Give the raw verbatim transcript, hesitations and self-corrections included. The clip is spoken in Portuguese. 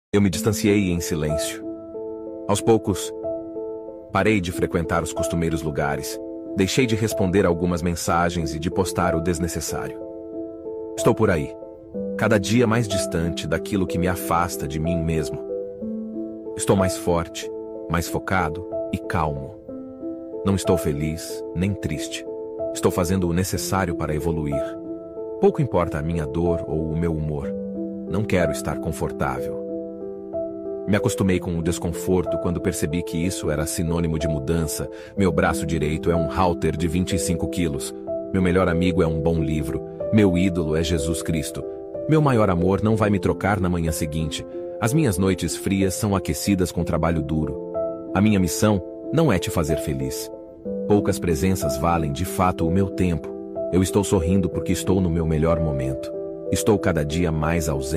Eu me distanciei em silêncio. Aos poucos, parei de frequentar os costumeiros lugares, deixei de responder algumas mensagens e de postar o desnecessário. Estou por aí, cada dia mais distante daquilo que me afasta de mim mesmo. Estou mais forte, mais focado e calmo. Não estou feliz, nem triste. Estou fazendo o necessário para evoluir. Pouco importa a minha dor ou o meu humor. Não quero estar confortável. Me acostumei com o desconforto quando percebi que isso era sinônimo de mudança. Meu braço direito é um halter de vinte e cinco quilos. Meu melhor amigo é um bom livro. Meu ídolo é Jesus Cristo. Meu maior amor não vai me trocar na manhã seguinte. As minhas noites frias são aquecidas com trabalho duro. A minha missão não é te fazer feliz. Poucas presenças valem de fato o meu tempo. Eu estou sorrindo porque estou no meu melhor momento. Estou cada dia mais ausente.